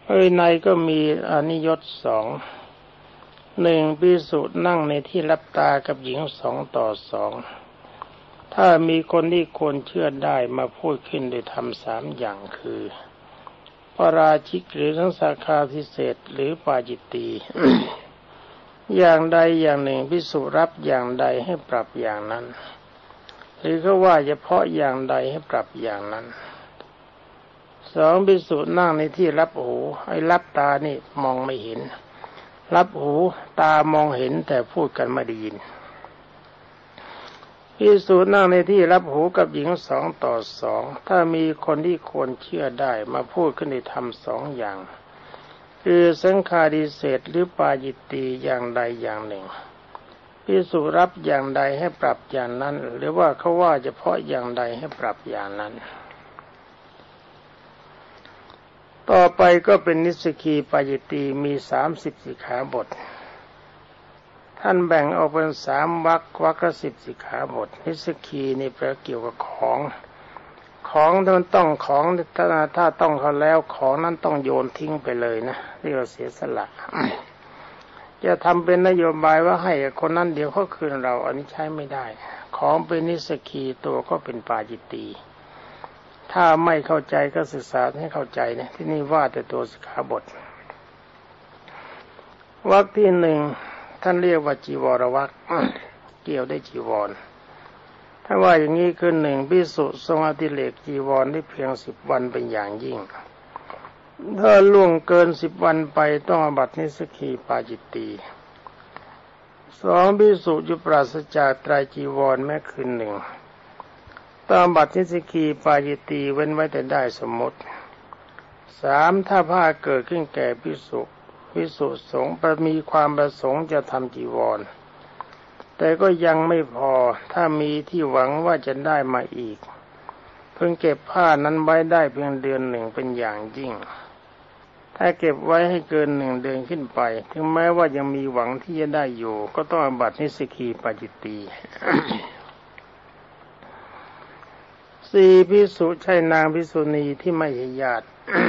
ในก็มีอานิยตสองหนึ่งภิกษุนั่งในที่ลับตากับหญิง2:2ถ้ามีคนที่ควรเชื่อได้มาพูดขึ้นโดยธรรม3อย่างคือปาราชิกหรือทั้งสาคาทิเศษหรือปาจิตตี อย่างใดอย่างหนึ่งภิกษุรับอย่างใดให้ปรับอย่างนั้นหรือเขาว่าเฉพาะอย่างใดให้ปรับอย่างนั้นสองภิกษุนั่งในที่รับหูไอ้รับตานี่มองไม่เห็นรับหูตามองเห็นแต่พูดกันไม่ได้ยินภิกษุนั่งในที่รับหูกับหญิง2:2ถ้ามีคนที่ควรเชื่อได้มาพูดขึ้นในธรรม2อย่างคือสังฆาทิเศษหรือปาจิตตีอย่างใดอย่างหนึ่งภิกษุรับอย่างใดให้ปรับอย่างนั้นหรือว่าเขาว่าเฉพาะอย่างใดให้ปรับอย่างนั้นต่อไปก็เป็นนิสสกีปาจิตตีมี30สิกขาบทท่านแบ่งออกเป็น3วรรคละ10สิกขาบทนิสสกีนี่แปลเกี่ยวกับของถ้ามันต้องของถ้าต้องเขาแล้วของนั้นต้องโยนทิ้งไปเลยนะเรียกว่าเสียสละ จะทำเป็นนโยบายว่าให้คนนั้นเดี๋ยวเขาคืนเราอันนี้ใช้ไม่ได้ของเป็นนิสสกีตัวก็เป็นปาจิตตีถ้าไม่เข้าใจก็ศึกษาให้เข้าใจนะที่นี่ว่าแต่ตัวสิกขาบทวรรคที่หนึ่งท่านเรียกว่าจีวรวรรค เกี่ยวได้จีวรถ้าว่าอย่างนี้คือหนึ่งภิกษุทรงอดิเรกจีวรได้เพียง10 วันเป็นอย่างยิ่งถ้าล่วงเกิน10 วันไปต้องอาบัตินิสสกีปาจิตตีสองภิกษุอยู่ปราศจากไตรจีวรแม้คืนหนึ่งต้องอาบัตินิสสกีปาจิตตีเว้นไว้แต่ได้สมมติ3ถ้าผ้าเกิดขึ้นแก่ภิกษุสงฆ์มีความประสงค์จะทำจีวรแต่ก็ยังไม่พอถ้ามีที่หวังว่าจะได้มาอีกเพิ่งเก็บผ้านั้นไว้ได้เพียงเดือนหนึ่งเป็นอย่างยิ่งถ้าเก็บไว้ให้เกิน1 เดือนขึ้นไปถึงแม้ว่ายังมีหวังที่จะได้อยู่ก็ต้องอาบัตินิสสกีปาจิตตี 4ภิกษุใช่นางภิกษุณีที่ไม่ใช่ญาติ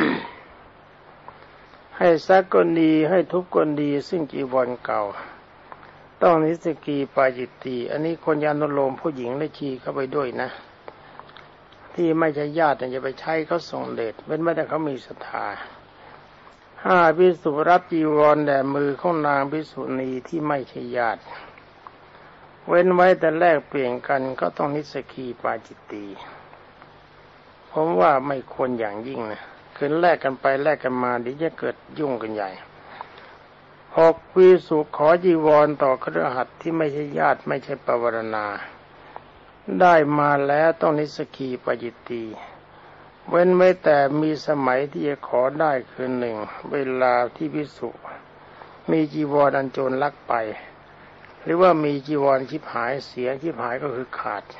ให้ซักก็ดีให้ทุบก็ดีซึ่งจีวรเก่าต้องนิสสกีปาจิตตีอันนี้คนยานุโลมผู้หญิงและชีเข้าไปด้วยนะที่ไม่ใช่ญาติจะไปใช้เขาส่งเดชเว้นไว้แต่เขามีศรัทธา5ภิกษุรับจีวรแด่มือของนางภิกษุณีที่ไม่ใช่ญาติเว้นไว้แต่แลกเปลี่ยนกันก็ต้องนิสสกีปาจิตตีผมว่าไม่ควรอย่างยิ่งนะคือแลกกันไปแลกกันมาเดี๋ยวจะเกิดยุ่งกันใหญ่6ภิกษุขอจีวรต่อคฤหัสถ์ที่ไม่ใช่ญาติไม่ใช่ปวารณาได้มาแล้วต้องนิสสกีปาจิตตีเว้นไว้แต่มีสมัยที่จะขอได้คือ1เวลาที่ภิกษุมีจีวรอันโจรลักไปหรือว่ามีจีวรชิบหายเสียชิบหายก็คือขาด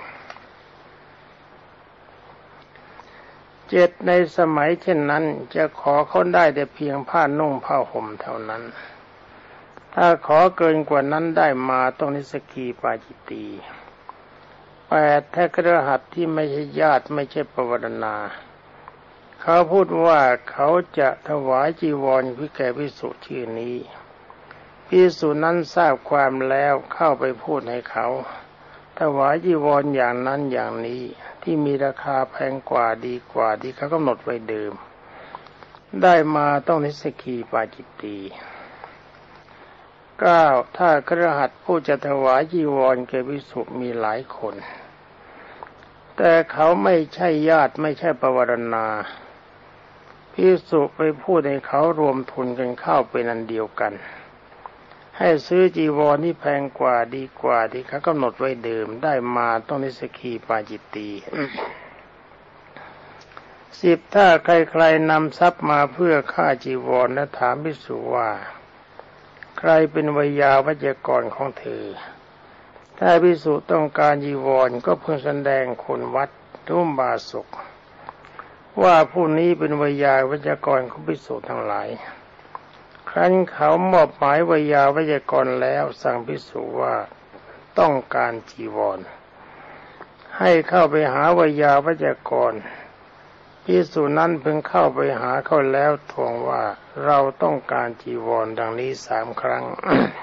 7ในสมัยเช่นนั้นจะขอเขาได้แต่เพียงผ้านุ่งผ้าห่มเท่านั้นถ้าขอเกินกว่านั้นได้มาต้องนิสสกีปาจิตตี8ถ้าคฤหัสถ์ที่ไม่ใช่ญาติไม่ใช่ปวารณาเขาพูดว่าเขาจะถวายจีวรให้แก่ภิกษุชื่อนี้ภิกษุนั้นทราบความแล้วเข้าไปพูดให้เขาถวายจีวรอย่างนั้นอย่างนี้ที่มีราคาแพงกว่าดีกว่าที่เขากำหนดไว้เดิมได้มาต้องนิสสกีปาจิตตี9ถ้าคฤหัสถ์ผู้จะถวายจีวรแก่ภิกษุมีหลายคนแต่เขาไม่ใช่ญาติไม่ใช่ปวารณาภิกษุไปพูดให้เขารวมทุนกันเข้าเป็นอันเดียวกันให้ซื้อจีวรที่แพงกว่าดีกว่าที่เขากำหนดไว้เดิมได้มาต้องนิสสกีปาจิตตี 10ถ้าใครๆนำทรัพย์มาเพื่อค่าจีวรและถามภิกษุว่าใครเป็นวิยาวัจกรของเธอถ้าภิกษุต้องการจีวรก็พึงแสดงคนวัดร่วมบาศกว่าผู้นี้เป็นวิยาวัจกรของภิกษุทั้งหลายครั้นเขามอบหมายวิยาวัจกรแล้วสั่งภิกษุว่าต้องการจีวรให้เข้าไปหาวิยาวัจกรภิกษุนั้นเพิ่งเข้าไปหาเขาแล้วทวงว่าเราต้องการจีวรดังนี้3 ครั้ง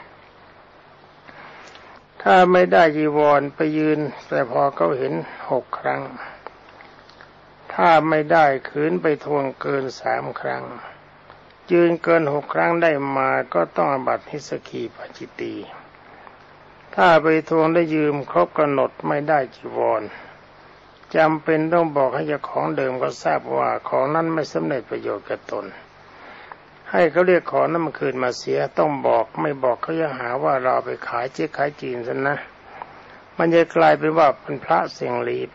ถ้าไม่ได้จีวรไปยืนแต่พอเขาเห็น6 ครั้งถ้าไม่ได้ขืนไปทวงเกิน3 ครั้งยืนเกิน6 ครั้งได้มาก็ต้องอาบัตินิสสกีปาจิตตีถ้าไปทวงได้ยืมครบกำหนดไม่ได้จีวรจำเป็นต้องบอกให้เจ้าของเดิมก็ทราบว่าของนั้นไม่สำเร็จประโยชน์แก่ตนให้เขาเรียกของนั้นมาคืนมาเสียต้องบอกไม่บอกเขาจะหาว่าเราไปขายเจ๊ขายจีนซะนะมันจะกลายเป็นว่าเป็นพระเสียงลีไป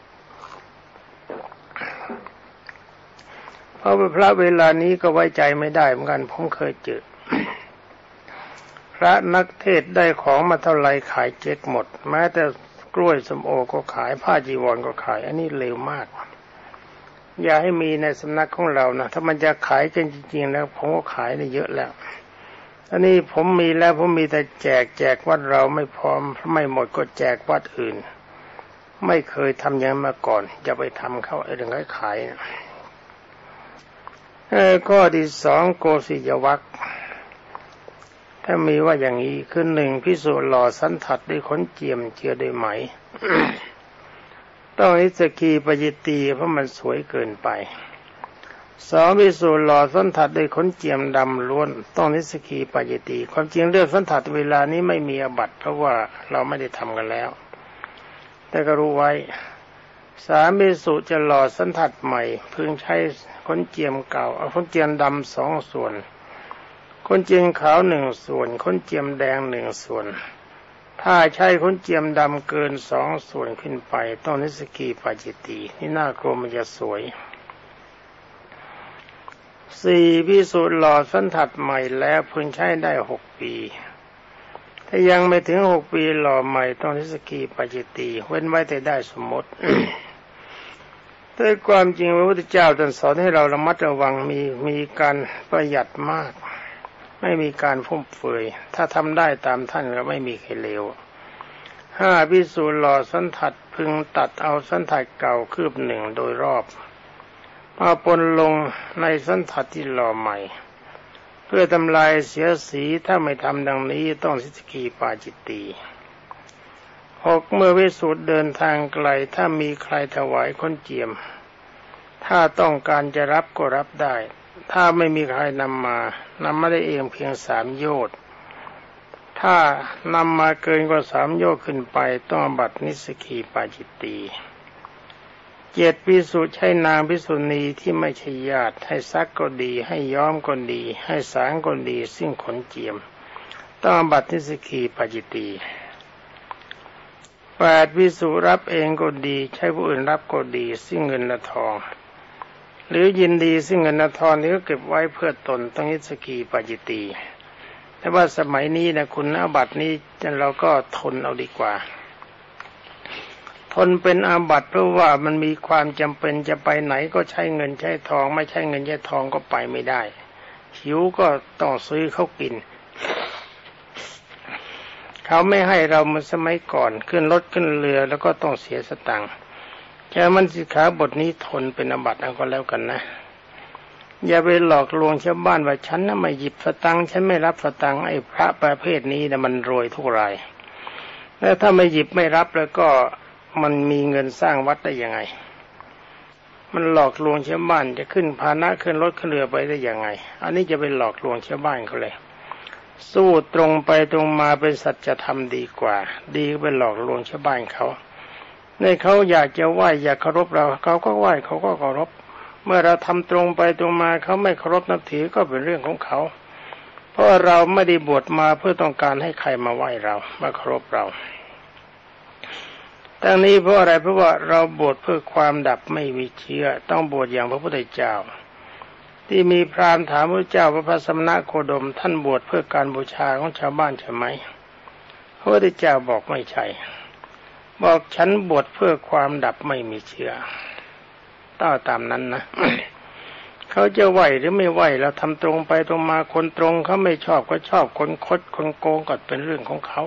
เพราะเป็นพระเวลานี้ก็ไว้ใจไม่ได้เหมือนกันผมเคยเจอพระนักเทศได้ของมาเท่าไรขายเจ๊กหมดแม้แต่กล้วยส้มโอก็ขายผ้าจีวรก็ขายอันนี้เลวมากอย่าให้มีในสำนักของเรานะถ้ามันจะขายกันจริงๆแล้วผมก็ขายได้เยอะแล้วอันนี้ผมมีแล้วผมมีแต่แจกวัดเราไม่พร้อมไม่หมดก็แจกวัดอื่นไม่เคยทำอย่างนั้นมาก่อนจะไปทำเข้าเรื่องขายนะข้อที่2โกศิยวัคถ้ามีว่าอย่างนี้คือ1ภิกษุหล่อสันทัดด้วยขนเจียมเจือด้วยไหม ต้องนิสสกีปาจิตตีเพราะมันสวยเกินไป2ภิกษุหล่อสันทัดด้วยขนเจียมดำล้วนต้องนิสสกีปาจิตตีความจริงเรื่องสันทัดเวลานี้ไม่มีอาบัติเพราะว่าเราไม่ได้ทำกันแล้วแต่ก็รู้ไว้3ภิกษุจะหล่อสันทัดใหม่พึงใช้ขนเจียมเก่าเอาขนเจียมดำ2 ส่วนขนเจียมขาว1 ส่วนขนเจียมแดง1 ส่วนถ้าใช้ขนเจียมดำเกิน2 ส่วนขึ้นไปต้องนิสสกีปาจิตตีนี่หน้ากลัวมันจะสวย4ภิกษุหล่อสันทัดใหม่แล้วพึงใช้ได้6 ปีถ้ายังไม่ถึง6 ปีหล่อใหม่ต้องนิสสกีปาจิตตีเว้นไว้แต่ได้สมมติ แต่ความจริงพระพุทธเจ้าท่านสอนให้เราระมัดระวังมีการประหยัดมากไม่มีการฟุ่มเฟือยถ้าทำได้ตามท่านก็ไม่มีใครเลว5ภิกษุหล่อสันทัดพึงตัดเอาสันทัดเก่าคืบ1โดยรอบมาปนลงในสันทัดที่หล่อใหม่เพื่อทำลายเสียสีถ้าไม่ทำดังนี้ต้องนิสสกีปาจิตตี6เมื่อภิกษุเดินทางไกลถ้ามีใครถวายขนเจียมถ้าต้องการจะรับก็รับได้ถ้าไม่มีใครนำมาได้เองเพียง3 โยชน์ถ้านำมาเกินกว่า3 โยชน์ขึ้นไปต้องอาบัตินิสสกีปาจิตตี7ภิกษุใช้นางภิกษุณีที่ไม่ใช่ญาติให้ซักก็ดีให้ย้อมก็ดีให้สางก็ดีซึ่งขนเจียมต้องอาบัตินิสสกีปาจิตตี8ภิกษุรับเองก็ดีใช้ผู้อื่นรับก็ดีซึ่งเงินและทองหรือยินดีซึ่งเงินและทองนี้ก็เก็บไว้เพื่อตนต้องนิสสกีปาจิตตีแต่ว่าสมัยนี้นะคุณอาบัตินี้เราก็ทนเอาดีกว่าทนเป็นอาบัติเพราะว่ามันมีความจำเป็นจะไปไหนก็ใช้เงินใช้ทองไม่ใช้เงินใช้ทองก็ไปไม่ได้หิวก็ต้องซื้อเขากินเขาไม่ให้เราเหมือนสมัยก่อนขึ้นรถขึ้นเรือแล้วก็ต้องเสียสตังค์แค่มันสิกขาบทนี้ทนเป็นอาบัติเอาก็แล้วกันนะอย่าไปหลอกลวงชาวบ้านว่าฉันน่ะไม่หยิบสตังค์ฉันไม่รับสตังค์ไอ้พระประเภทนี้นะมันรวยทุกรายแล้วถ้าไม่หยิบไม่รับแล้วก็มันมีเงินสร้างวัดได้ยังไงมันหลอกลวงชาวบ้านจะขึ้นพาหนะขึ้นรถขึ้นเรือไปได้ยังไงอันนี้จะไปหลอกลวงชาวบ้านเขาเลยสู้ตรงไปตรงมาเป็นสัจธรรมดีกว่าดีก็ไปหลอกลวงชาวบ้านเขาในเขาอยากจะไหว้อยากเคารพเราเขาก็ไหว้เขาก็เคารพเมื่อเราทำตรงไปตรงมาเขาไม่เคารพนับถือก็เป็นเรื่องของเขาเพราะเราไม่ได้บวชมาเพื่อต้องการให้ใครมาไหว้เรามาเคารพเราทั้งนี้เพราะอะไรเพราะว่าเราบวชเพื่อความดับไม่มีเชื้อต้องบวชอย่างพระพุทธเจ้าที่มีพราหมณ์ถามพระเจ้าว่าพระสมณโคดมท่านบวชเพื่อการบูชาของชาวบ้านใช่ไหมพระพุทธเจ้าบอกไม่ใช่บอกฉันบวชเพื่อความดับไม่มีเชื้อต้องตามนั้นนะ เขาจะไหวหรือไม่ไหวเราทำตรงไปตรงมาคนตรงเขาไม่ชอบก็ชอบคนคดคนโกงก็เป็นเรื่องของเขา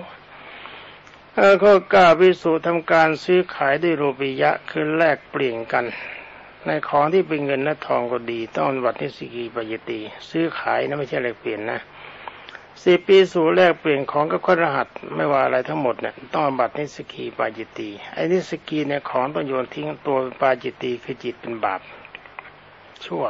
ข้อ9ภิกษุทำการซื้อขายด้วยรูปียะคือแลกเปลี่ยนกันในของที่เป็นเงินและทองก็ดีต้องบัตรนิสกีปาจิตติซื้อขายนะไม่ใช่แลกเปลี่ยนนะ10 ปีสู่แลกเปลี่ยนของกับคฤหัสถ์ไม่ว่าอะไรทั้งหมดเนี่ยต้องบัตรนิสกีปาจิตติไอ้นิสกีเนี่ยของต้องโยนทิ้งตัวปาจิตติคือจิตเป็นบาปชั่ว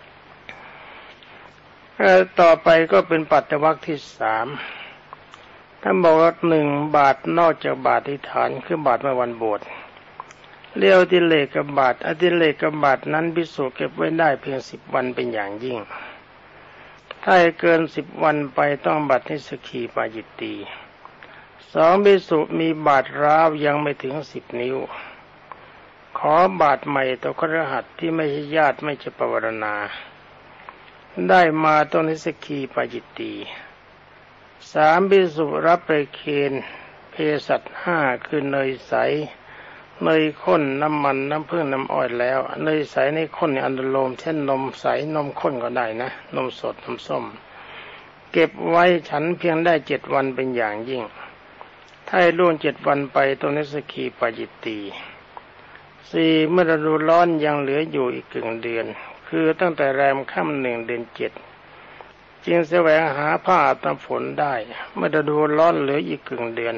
ต่อไปก็เป็นปัตตวรรคที่3ท่านบอกว่า1 บาทนอกจากบาทที่ฐานคือบาทเมื่อวันบวชเรียกอดิเลกบาทอดิเลกบาทนั้นภิกษุเก็บไว้ได้เพียง10 วันเป็นอย่างยิ่งถ้าเกิน10 วันไปต้องบัตรนิสกีปาจิตติ2 ภิกษุมีบาทร้าวยังไม่ถึง10 นิ้วขอบาทใหม่ต่อคฤหัสถ์ที่ไม่ใช่ญาติไม่ใช่ปวารณาได้มาต้องนิสกีปาจิตติ3 ภิกษุรับไปเคนเภสัช5คือเนยใสเนยข้นน้ำมันน้ำผึ้งน้ำอ้อยแล้วเนยใสในข้นในอนุโลมเช่นนมใสนมข้นก็ได้นะนมสดนมส้มเก็บไว้ฉันเพียงได้7 วันเป็นอย่างยิ่งถ้าล่วง7 วันไปต้องนิสกีปาจิตติ4 เมื่อฤดูร้อนยังเหลืออยู่อีก1 เดือนคือตั้งแต่แรมค่ำ1 เดือน 7จึงแสวงหาผ้าอาบน้ำฝนได้เมื่อฤดูร้อนเหลืออีก1 เดือน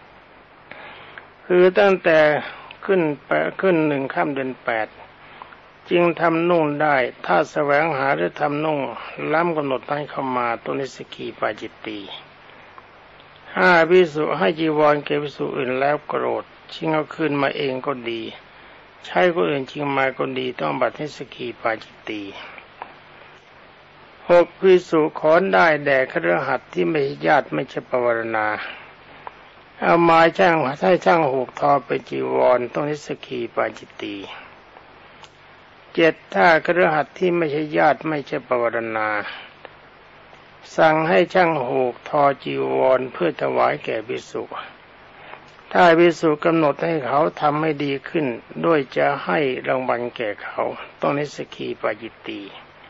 คือตั้งแต่ขึ้น1 ค่ำเดือน 8จึงทำนุ่งได้ถ้าแสวงหาหรือทำนุ่งล้ำกำหนดให้เข้ามาตัวนิสกีปาจิตติ5 ภิกษุให้จีวรแก่ภิกษุอื่นแล้วโกรธชิงเอาคืนมาเองก็ดีใช้คนอื่นชิงมาก็ดีต้องบัตรนิสกีปาจิตติ6 ภิกษุขอได้แด่คฤหัสถ์ที่ไม่ใช่ญาติไม่ใช่ปวารณาเอาไม้ช่างหูกทอเป็นจีวรต้องนิสกีปาจิตติ7 ถ้าคฤหัสถ์ที่ไม่ใช่ญาติไม่ใช่ปวารณาสั่งให้ช่างหูกทอจีวรเพื่อถวายแก่ภิกษุถ้าภิกษุกำหนดให้เขาทำให้ดีขึ้นด้วยจะให้รางวัลแก่เขาต้องนิสกีปาจิตติ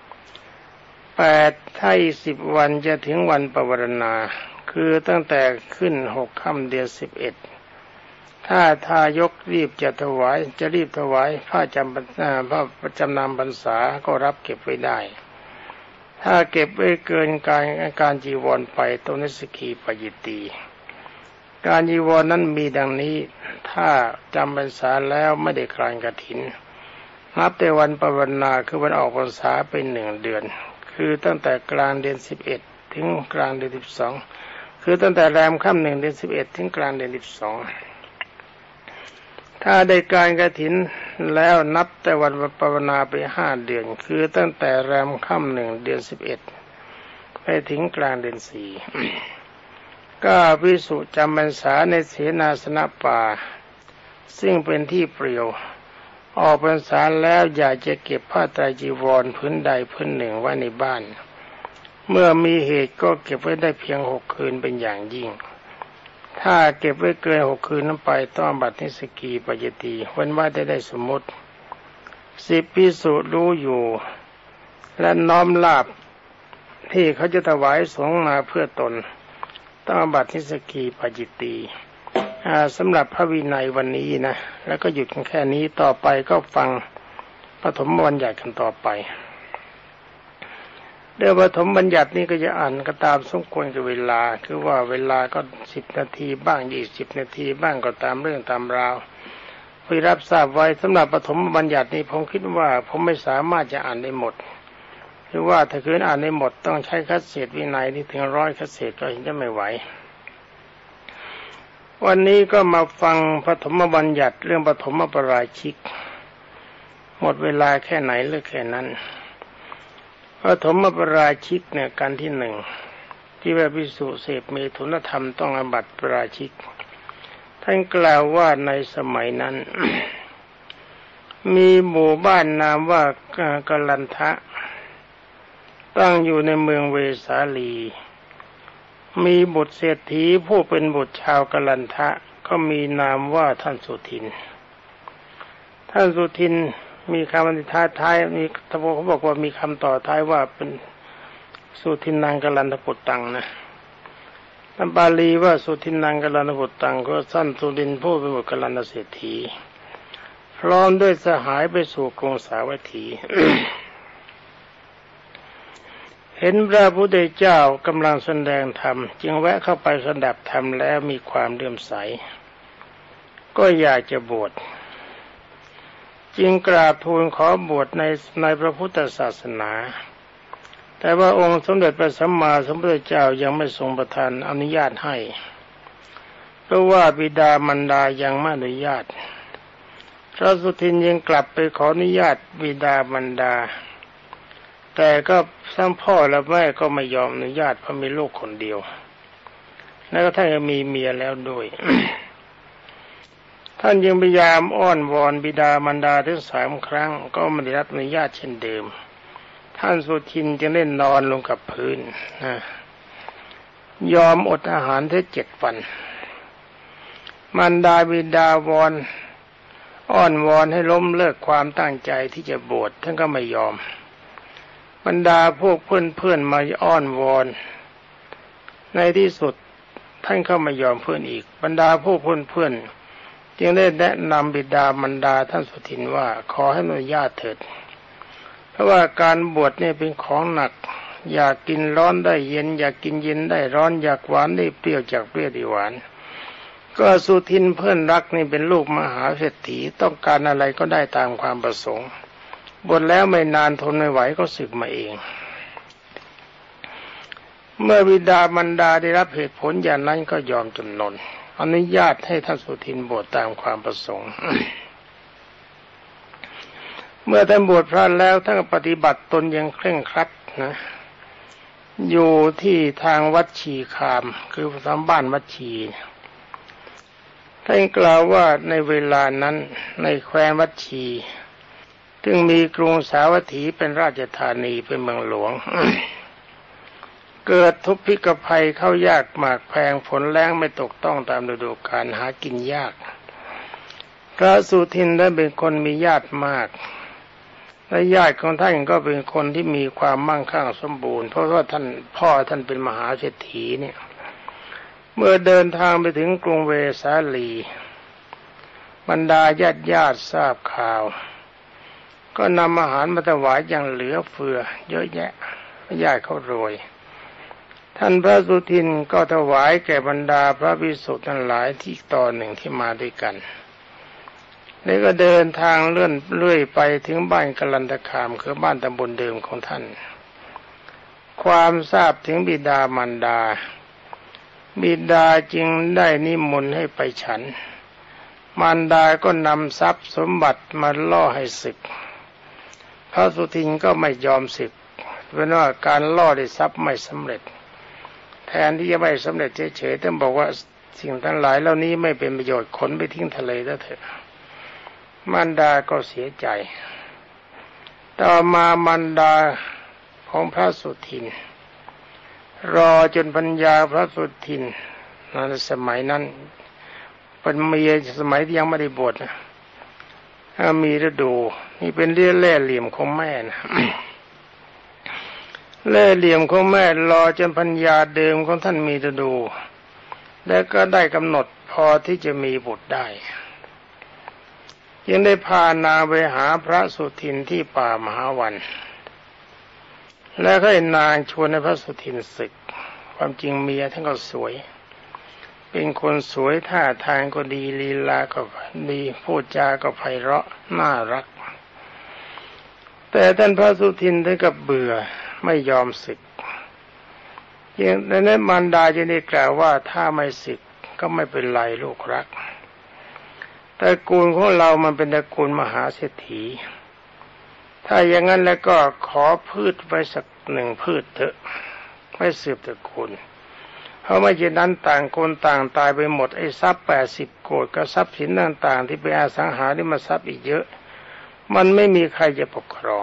8 ถ้าอีก10 วันจะถึงวันปวารณาคือตั้งแต่ขึ้น6 ค่ำเดือน 11ถ้าทายกรีบจะรีบถวายผ้าจำนำพรรษาก็รับเก็บไว้ได้ถ้าเก็บไว้เกินการจีวรไปต้องนิสกีปาจิตติการจีวรนั้นมีดังนี้ถ้าจำพรรษาแล้วไม่ได้คลานกฐินนับแต่วันปวารณาคือวันออกพรรษาเป็น1 เดือนคือตั้งแต่กลางเดือน11ถึงกลางเดือน12คือตั้งแต่แรมค่ำ1 เดือน 11ถึงกลางเดือน12ถ้าได้การกฐินแล้วนับแต่วันปวารณาไป5 เดือนคือตั้งแต่แรมค่ำ1 เดือน 11ไปถึงกลางเดือน4ก็ภิกษุจำพรรษาในเสนาสนะป่าซึ่งเป็นที่เปลี่ยวออกพรรษาแล้วอยากจะเก็บผ้าไตรจีวรผืนใดผืนหนึ่งไว้ในบ้านเมื่อมีเหตุก็เก็บไว้ได้เพียง6 คืนเป็นอย่างยิ่งถ้าเก็บไว้เกิน6 คืนนั้นไปต้องบัตรนิสกีปาจิตติเว้นไว้ได้สมมติ10 ภิกษุรู้อยู่และน้อมลาภที่เขาจะถวายสงฆ์มาเพื่อตนต้องบัตรนิสกีปาจิตติสำหรับพระวินัยวันนี้นะแล้วก็หยุดกันแค่นี้ต่อไปก็ฟังปฐมบัญญัติกันต่อไปเรื่องปฐมบัญญัตินี้ก็จะอ่านก็ตามสมควรกับเวลาคือว่าเวลาก็10 นาทีบ้าง20 นาทีบ้างก็ตามเรื่องตามราวเพื่อรับทราบไว้สำหรับปฐมบัญญัตินี้ผมคิดว่าผมไม่สามารถจะอ่านได้หมดคือว่าถ้าคืนอ่านได้หมดต้องใช้คัดเศษวินัยที่ถึง100 คัดเศษก็เห็นจะไม่ไหววันนี้ก็มาฟังปฐมบัญญัติเรื่องปฐมปราชิกหมดเวลาแค่ไหนหรือแค่นั้นปฐมปราชิกเนี่ยการที่1ที่ว่าภิกษุเสพเมถุนธรรมต้องอาบัติปราชิกท่านกล่าวว่าในสมัยนั้น มีหมู่บ้านนามว่ากลันทะตั้งอยู่ในเมืองเวสาลีมีบุตรเศรษฐีผู้เป็นบุตรชาวกลันทะก็มีนามว่าท่านสุทินท่านสุทินมีคำอธิษฐานท้ายมีเขาบอกว่ามีคำต่อท้ายว่าเป็นสุทินังกลันทปุตตังนะตามบาลีว่าสุทินังกลันทปุตตังก็ท่านสุทินผู้เป็นบุตรกลันทเศรษฐีพร้อมด้วยสหายไปสู่กรุงสาวัตถี เห็นพระพุทธเจ้ากำลังแสดงธรรมจึงแวะเข้าไปสดับธรรมแล้วมีความเลื่อมใสก็อยากจะบวชจึงกราบทูลขอบวชในพระพุทธศาสนาแต่ว่าองค์สมเด็จพระสัมมาสัมพุทธเจ้ายังไม่ทรงประทานอนุญาตให้เพราะว่าบิดามารดายังไม่อนุญาตพระสุทินยังกลับไปขออนุญาตบิดามารดาแต่ก็ทั้งพ่อและแม่ก็ไม่ยอมอนุญาตเพราะมีลูกคนเดียวแล้วก็ท่านก็มีเมียแล้วด้วย ท่านยังพยายามอ้อนวอนบิดามารดาถึง3 ครั้งก็ไม่ได้รับอนุญาตเช่นเดิมท่านสุทินจึงได้นอนลงกับพื้นยอมอดอาหารถึง7 วันมารดาบิดาวอนอ้อนวอนให้ล้มเลิกความตั้งใจที่จะบวชท่านก็ไม่ยอมบรรดาพวกเพื่อนๆมาอ้อนวอนในที่สุดท่านก็ไม่ยอมเพื่อนอีกบรรดาพวกเพื่อนๆจึงได้แนะนำบิดามารดาท่านสุทินว่าขอให้อนุญาตเถิดเพราะว่าการบวชนี่เป็นของหนักอยากกินร้อนได้เย็นอยากกินเย็นได้ร้อนอยากหวานได้เปรี้ยวจากเปรี้ยวได้หวานก็สุทินเพื่อนรักนี่เป็นลูกมหาเศรษฐีต้องการอะไรก็ได้ตามความประสงค์บวชแล้วไม่นานทนไม่ไหวก็สึกมาเองเมื่อบิดามารดาได้รับเหตุผลอย่างนั้นก็ยอมจำนนอนุญาตให้ท่านสุทินบวชตามความประสงค์ เมื่อท่านบวชพระแล้วท่านปฏิบัติตนอย่างเคร่งครัดนะอยู่ที่ทางวัดชีคามคือทางบ้านวัดชีท่านกล่าวว่าในเวลานั้นในแคว้นวัดชีซึ่งมีกรุงสาวัตถีเป็นราชธานีเป็นเมืองหลวง เกิดทุพพิกภัยเข้ายากหมากแพงฝนแล้งไม่ตกต้องตามฤดูกาลหากินยากพระสุทินได้เป็นคนมีญาติมากและญาติของท่านก็เป็นคนที่มีความมั่งคั่งสมบูรณ์เพราะว่าท่านพ่อท่านเป็นมหาเศรษฐีเนี่ยเมื่อเดินทางไปถึงกรุงเวสาลีบรรดาญาติทราบข่าวก็นำอาหารมาถวายอย่างเหลือเฟือเยอะแยะญาติเขารวยท่านพระสุทินก็ถวายแก่บรรดาพระภิกษุทั้งหลายที่ตอนหนึ่งที่มาด้วยกันแล้วก็เดินทางเลื่อยไปถึงบ้านกลันตคามคือบ้านตำบลเดิมของท่านความทราบถึงบิดามารดาบิดาจึงได้นิมนต์ให้ไปฉันมารดาก็นำทรัพย์สมบัติมาล่อให้ศึกพระสุทินก็ไม่ยอมศึกเพราะว่าการล่อได้ทรัพย์ไม่สำเร็จแทนที่จะไม่สำเร็จเฉยๆท่านบอกว่าสิ่งทั้งหลายเหล่านี้ไม่เป็นประโยชน์ขนไปทิ้งทะเลแล้วเถอะมารดาก็เสียใจต่อมามารดาของพระสุทินรอจนปัญญาพระสุทินในสมัยนั้นเป็นเมียสมัยที่ยังไม่ได้บวชนะมีฤดูนี่เป็นเล่ห์เหลี่ยมของแม่นะ เล่ห์เหลี่ยมของแม่รอจนปัญญาเดิมของท่านมีฤดูแล้วก็ได้กำหนดพอที่จะมีบุตรได้ยังได้พานางไปหาพระสุทินที่ป่ามหาวันแล้วก็ให้นางชวนให้พระสุทินศึกความจริงเมียท่านก็สวยเป็นคนสวยท่าทางก็ดีลีลาก็ดีพูดจาก็ไพเราะน่ารักแต่ท่านพระสุทินท่านก็เบื่อไม่ยอมศึกอย่างนั้นมารดาจึงได้กล่าวว่าถ้าไม่ศึกก็ไม่เป็นไรลูกรักตระกูลของเรามันเป็นตระกูลมหาเศรษฐีถ้าอย่างนั้นแล้วก็ขอพืชไว้สัก1 พืชเถอะไม่สืบตระกูลเพราะไม่เช่นนั้นต่างคนต่างตายไปหมดไอ้ทรัพย์80 โกฏกับทรัพย์สินต่างๆที่เป็นอสังหาริมทรัพย์อีกเยอะมันไม่มีใครจะปกครอง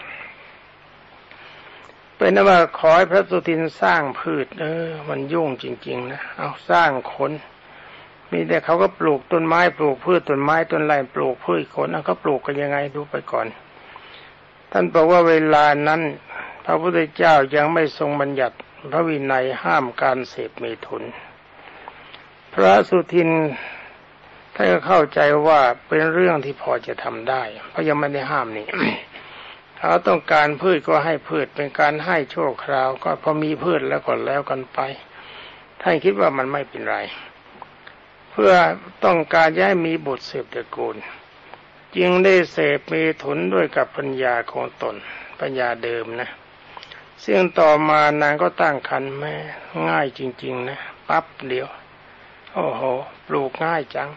เป็นว่าขอให้พระสุทินสร้างพืชมันยุ่งจริงๆนะเอาสร้างคนมีแต่เขาก็ปลูกต้นไม้ปลูกพืชต้นไม้ต้นไรปลูกพืชคนเขาปลูกกันยังไงดูไปก่อนท่านบอกว่าเวลานั้นพระพุทธเจ้ายังไม่ทรงบัญญัติพระวินัยห้ามการเสพเมถุนพระสุทินท่านก็เข้าใจว่าเป็นเรื่องที่พอจะทำได้เพราะยังไม่ได้ห้ามนี่ เขาต้องการพืชก็ให้พืชเป็นการให้ชั่วคราวก็พอมีพืชแล้วก็แล้วกันไปท่านคิดว่ามันไม่เป็นไรเพื่อต้องการจะให้มีบุตรสืบตระกูลจึงได้เสพเมถุนด้วยกับปัญญาของตนปัญญาเดิมนะซึ่งต่อมานางก็ตั้งครรภ์แม่ง่ายจริงๆนะปั๊บเดียวโอ้โหปลูกง่ายจัง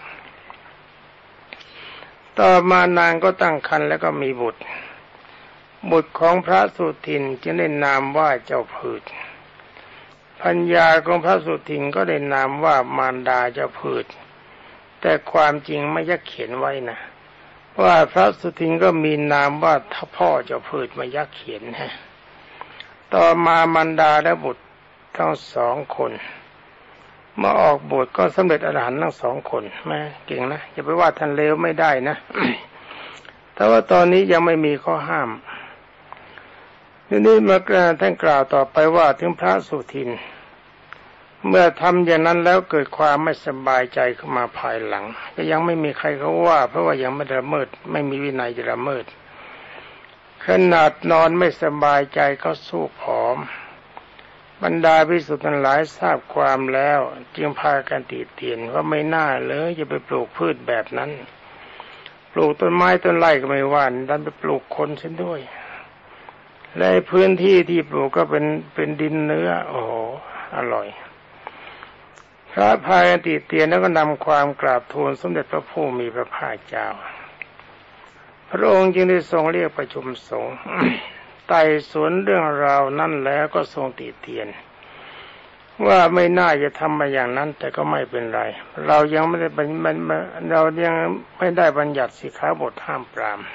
ต่อมานางก็ตั้งครรภ์แล้วก็มีบุตรของพระสุทินจึงได้นามว่าเจ้าพืชปัญญาของพระสุทินก็ได้นามว่ามารดาเจ้าพืชแต่ความจริงไม่ยักเขียนไว้นะว่าพระสุทินก็มีนามว่าพ่อเจ้าพืชมายักเขียนฮะต่อมามารดาและบุตรทั้งสองคนมาออกบวชก็สำเร็จอรหันต์ทั้งสองคนแม่เก่งนะอย่าไปว่าท่านเลวไม่ได้นะ แต่ว่าตอนนี้ยังไม่มีข้อห้ามทีนี้มาท่านกล่าวต่อไปว่าถึงพระสุทินเมื่อทำอย่างนั้นแล้วเกิดความไม่สบายใจขึ้นมาภายหลังก็ยังไม่มีใครเขาว่าเพราะว่ายังไม่ละเมิดไม่มีวินัยจะละเมิดขนาดนอนไม่สบายใจก็สู้ผอมบรรดาภิกษุทั้งหลายทราบความแล้วจึงพากันติเตียนว่าไม่น่าเลยจะไปปลูกพืชแบบนั้นปลูกต้นไม้ต้นไร่ก็ไม่ว่าดันไปปลูกคนเสียด้วยและพื้นที่ที่ปลูกก็เป็นดินเนื้อโอ้โหอร่อยพระพากันติเตียนแล้วก็นำความกราบทูลสมเด็จพระผู้มีพระภาคเจ้าพระองค์จึงได้ทรงเรียกประชุมสงฆ์ ไต่สวนเรื่องราวนั้นแล้วก็ทรงติเตียนว่าไม่น่าจะทำมาอย่างนั้นแต่ก็ไม่เป็นไรเรายังไม่ได้เรายังไม่ได้บัญญัติสิกขาบทห้ามปราม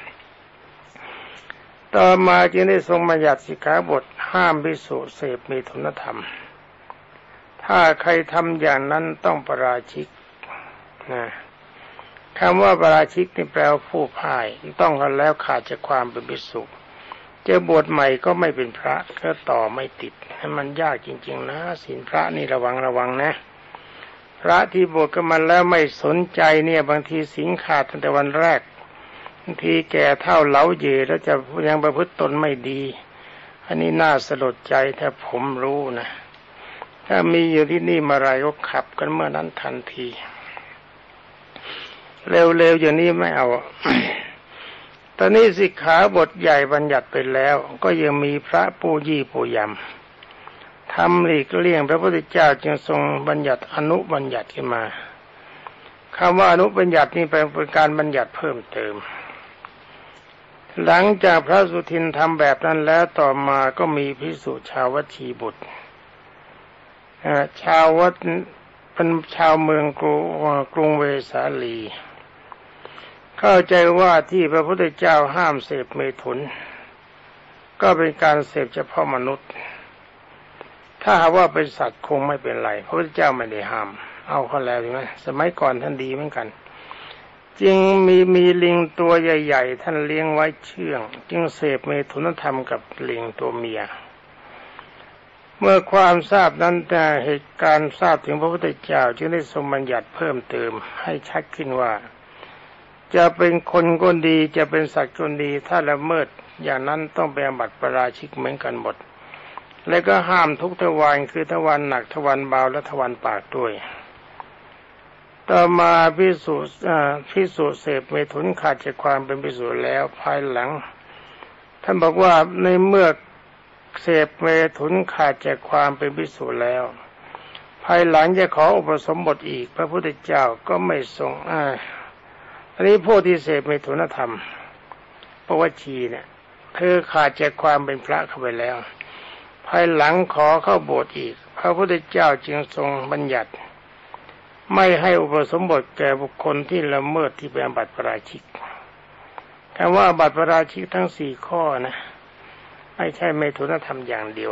ต่อมาจึงได้ทรงบัญญัติสิกขาบทห้ามภิกษุเสพเมถุนธรรมถ้าใครทำอย่างนั้นต้องปราชิกนะคำว่าปราชิกนี่แปลว่าผู้พ่ายต้องกันแล้วขาดจากความเป็นภิกษุจะบวชใหม่ก็ไม่เป็นพระก็ต่อไม่ติดมันยากจริงๆนะศีลพระนี่ระวังนะพระที่บวชกันมาแล้วไม่สนใจเนี่ยบางทีศีลขาดตั้งแต่วันแรกบางทีแก่เท่าเหลาเย่แล้วจะยังประพฤติตนไม่ดีอันนี้น่าสลดใจถ้าผมรู้นะถ้ามีอยู่ที่นี่มาไรก็ขับกันเมื่อนั้นทันทีเร็วๆอย่างนี้ไม่เอา ตอนนี้สิกขาบทใหญ่บัญญัติไปแล้วก็ยังมีพระปูยี่ปูยำทำหลีกเลี่ยงพระพุทธเจ้าจึงทรงบัญญัติอนุบัญญัติขึ้นมาคำว่าอนุบัญญัตินี่เป็นการบัญญัติเพิ่มเติมหลังจากพระสุทินทำแบบนั้นแล้วต่อมาก็มีภิกษุชาววัชีบุตรชาววัดเป็นชาวเมืองกรุงเวสาลีเข้าใจว่าที่พระพุทธเจ้าห้ามเสพเมถุนก็เป็นการเสพเฉพาะมนุษย์ถ้าหากว่าเป็นสัตว์คงไม่เป็นไรพระพุทธเจ้าไม่ได้ห้ามเอาเขาแล้วใช่ไหมสมัยก่อนท่านดีเหมือนกันจึงมีลิงตัวใหญ่ๆท่านเลี้ยงไว้เชื่องจึงเสพเมถุนธรรมกับลิงตัวเมียเมื่อความทราบนั้นแต่เหตุการณ์ทราบถึงพระพุทธเจ้าจึงได้ทรงบัญญัติเพิ่มเติมให้ชัดขึ้นว่าจะเป็นคนก็ดีจะเป็นสัตว์ก็ดีถ้าละเมิดอย่างนั้นต้องเป็นอาบัติปาราชิกเหมือนกันหมดและก็ห้ามทุกทวารคือทวารหนักทวารเบาและทวารปากด้วยต่อมาภิกษุเสพเมถุนขาดจากความเป็นภิกษุแล้วภายหลังท่านบอกว่าในเมื่อเสพเมถุนขาดจากความเป็นภิกษุแล้วภายหลังจะขออุปสมบทอีกพระพุทธเจ้าก็ไม่ทรงอันนี้ผู้ที่เสพเมถุนธรรมปวชีเนี่ยเธอขาดจากความเป็นพระเข้าไปแล้วภายหลังขอเข้าโบสถ์อีกพระพุทธเจ้าจึงทรงบัญญัติไม่ให้อุปสมบทแก่บุคคลที่ละเมิดที่เป็นอาบัติปาราชิกคำว่าอาบัติปาราชิกทั้ง4ข้อนะไม่ใช่เมถุนธรรมอย่างเดียว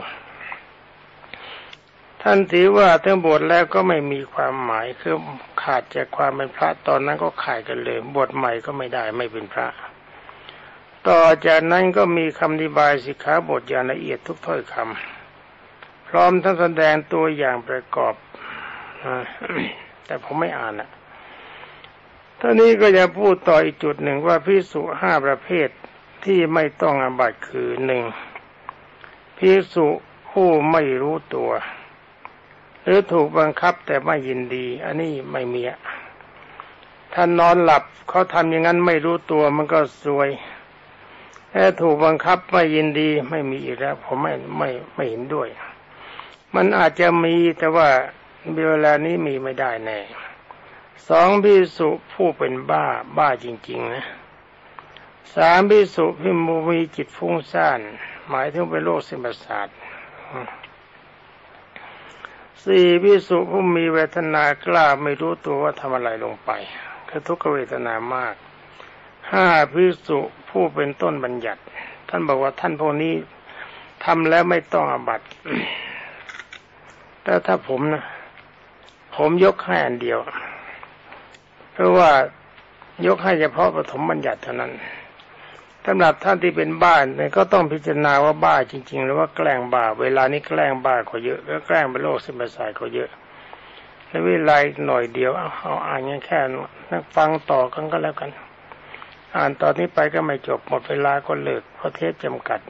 ท่านถือว่าทั้งบวชแล้วก็ไม่มีความหมายคือขาดจากความเป็นพระตอนนั้นก็ขาดกันเลยบวชใหม่ก็ไม่ได้ไม่เป็นพระต่อจากนั้นก็มีคำอธิบายสิกขาบทอย่างละเอียดทุกถ้อยคำพร้อมทั้งแสดงตัวอย่างประกอบแต่ผมไม่อ่านท่านี้ก็จะพูดต่ออีกจุดหนึ่งว่าภิกษุ5ประเภทที่ไม่ต้องอาบัติคือ 1. ภิกษุผู้ไม่รู้ตัวหรือถูกบังคับแต่ไม่ยินดีอันนี้ไม่มีท่านนอนหลับเขาทำอย่างนั้นไม่รู้ตัวมันก็ซวยถ้าถูกบังคับไม่ยินดีไม่มีอีกแล้วผมไม่เห็นด้วยมันอาจจะมีแต่ว่าเวลานี้มีไม่ได้แน่ 2. ภิกษุผู้เป็นบ้าจริงๆนะ 3. ภิกษุที่มีจิตฟุ้งซ่านหมายถึงเป็นโรคเส้นประสาท 4. ภิกษุผู้มีเวทนากล้าไม่รู้ตัวว่าทำอะไรลงไปคือทุกขเวทนามาก 5. ภิกษุผู้เป็นต้นบัญญัติท่านบอกว่าท่านพวกนี้ทำแล้วไม่ต้องอาบัติ แต่ถ้าผมนะผมยกให้อันเดียวเพราะว่ายกให้เฉพาะปฐมบัญญัติเท่านั้นสำหรับท่านที่เป็นบ้าเนี่ยก็ต้องพิจารณาว่าบ้าจริงๆหรือว่าแกล้งบ้าเวลานี้แกล้งบ้าก็เยอะแล้วแกล้งเป็นโรคเส้นประสาทก็เยอะแล้วเวลาหน่อยเดียวเอาอ่านแค่นักฟังต่อกันก็แล้วกันอ่านตอนนี้ไปก็ไม่จบหมดเวลาก็เลิกเพราะเทปจำกัด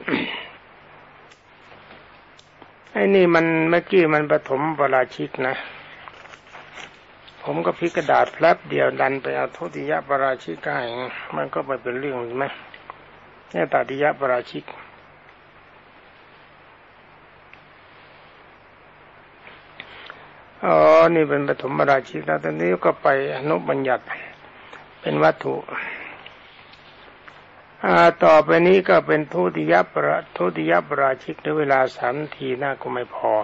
ไอ้นี่มันเมื่อกี้มันปฐมปราชิกนะผมก็พลิกกระดาษแป๊บเดียวดันไปเอาทุติยปราชิกให้มันก็ไม่เป็นเรื่องใช่ไหมเนี่ยตติยปราชิกนี่เป็นปฐมปราชิกแล้วตอนนี้ก็ไปอนุบัญญัติเป็นวัตถุต่อไปนี้ก็เป็นทุติยปราชิกในเวลา3 นาทีน่าก็ไม่พอ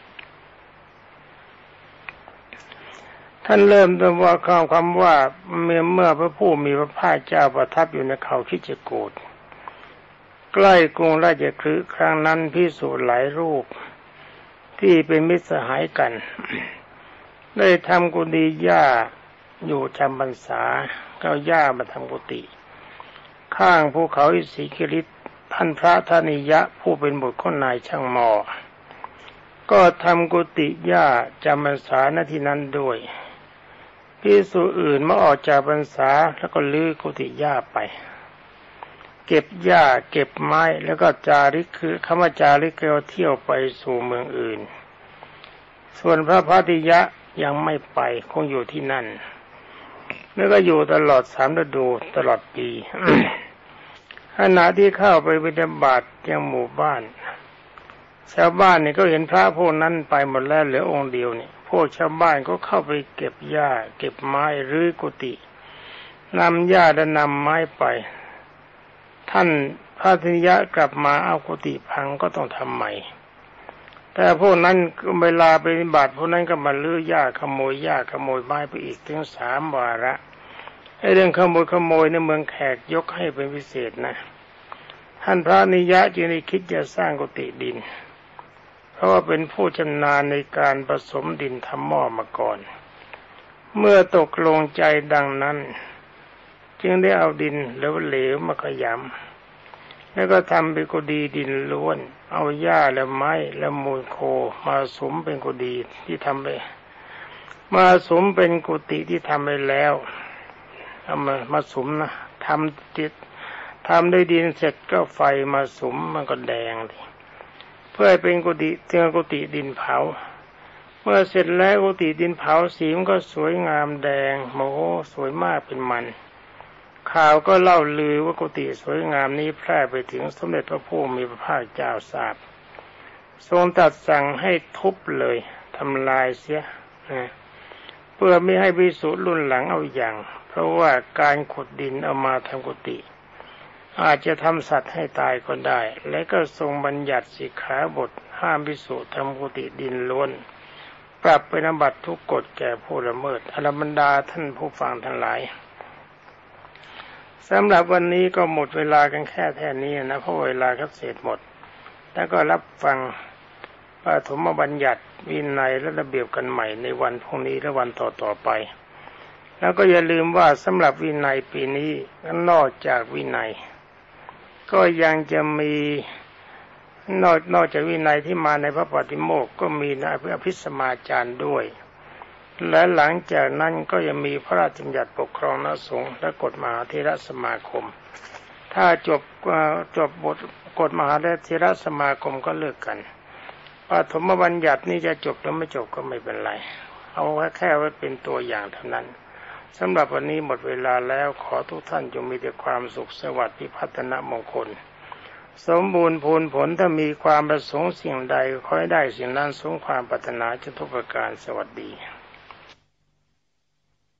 ท่านเริ่มต้นว่าคำว่าเมื่อพระผู้มีพระภาคเจ้าประทับอยู่ในเขาคิชกูฏใกล้กรุงราชคฤห์ครั้งนั้นภิกษุหลายรูปที่เป็นมิตรสหายกันได้ทำกุฏิหญ้าอยู่จำพรรษาก็หญ้ามาทำกุฏิข้างภูเขาอิสิคิริตท่านพระธนิยะผู้เป็นบุตรของนายช่างหมอก็ทำกุฏิหญ้าจำพรรษาณที่นั้นด้วยภิกษุอื่นมาออกจากพรรษาแล้วก็ลื้อกุฏิหญ้าไปเก็บหญ้าเก็บไม้แล้วก็จาริกคือคำว่าจาริกก็เที่ยวไปสู่เมืองอื่นส่วนพระพัทธิยะยังไม่ไปคงอยู่ที่นั่นแล้วก็อยู่ตลอด3 ฤดูตลอดปี ขณะที่เข้าไปบิณฑบาตยังหมู่บ้านชาวบ้านนี่ก็เห็นพระพวกนั้นไปหมดแล้วเหลือองค์เดียวนี่พวกชาวบ้านก็เข้าไปเก็บหญ้าเก็บไม้รื้อกุฏินำหญ้าและนำไม้ไปท่านพระธนิยะกลับมาเอากุฏิพังก็ต้องทำใหม่แต่พวกนั้นเวลาไปบิณฑบาตพวกนั้นก็มาลื้อหญ้าขโมยหญ้าขโมยไม้ไปอีกถึง3 วาระไอ้เรื่องขโมยในเมืองแขกยกให้เป็นพิเศษนะท่านพระนิยะจึงได้คิดจะสร้างกุฏิดินเพราะว่าเป็นผู้ชำนาญในการผสมดินทำหม้อมาก่อนเมื่อตกลงใจดังนั้นจึงได้เอาดินเหลวๆมาขยำแล้วก็ทำเป็นกุฏิดินล้วนเอาหญ้าและไม้และมูลโคมาสมเป็นกุฏิที่ทำไปมาสมเป็นกุฏิที่ทำไปแล้วเอามาสมนะทำด้วยดินเสร็จก็ไฟมาสมมันก็แดงเพื่อให้เป็นกุฏิดินเผาเมื่อเสร็จแล้วกุฏิดินเผาสีมันก็สวยงามแดงโมโหสวยมากเป็นมันข่าวก็เล่าลือว่ากุฏิสวยงามนี้แพร่ไปถึงสมเด็จพระผู้มีพระภาคเจ้าทราบทรงตรัสสั่งให้ทุบเลยทำลายเสียเพื่อไม่ให้ภิกษุรุ่นหลังเอาอย่างเพราะว่าการขุดดินเอามาทำกุฏิอาจจะทำสัตว์ให้ตายก็ได้และก็ทรงบัญญัติสิกขาบทห้ามภิกษุทำกุฏิดินล้วนปรับเป็นอาบัติทุกกฎแก่ผู้ละเมิดอรบรรดาท่านผู้ฟังทั้งหลายสำหรับวันนี้ก็หมดเวลากันแค่นี้นะเพราะเวลาก็เสร็จหมดแล้วก็รับฟังปฐมบัญญัติวินัยและระเบียบกันใหม่ในวันพรุ่งนี้และวันต่อไปแล้วก็อย่าลืมว่าสำหรับวินัยปีนี้นอกจากวินัยก็ยังจะมีนอกจากวินัยที่มาในพระปฏิโมกข์ก็มีในอภิสมาจารย์ด้วยและหลังจากนั้นก็ยังมีพระราชบัญญัติปกครองคณะสงฆ์และกฎมหาเถรสมาคมถ้าจบบทกฎมหาเถรสมาคมก็เลิกกันปฐมบัญญัตินี้จะจบหรือไม่จบก็ไม่เป็นไรเอาแค่ไว้เป็นตัวอย่างเท่านั้นสำหรับวันนี้หมดเวลาแล้วขอทุกท่านจงมีแต่ความสุขสวัสดิ์พิพัฒนมงคลสมบูรณ์พูนผลถ้ามีความประสงค์สิ่งใดขอให้ได้สิ่งนั้นสมความปรารถนาทุกประการสวัสดี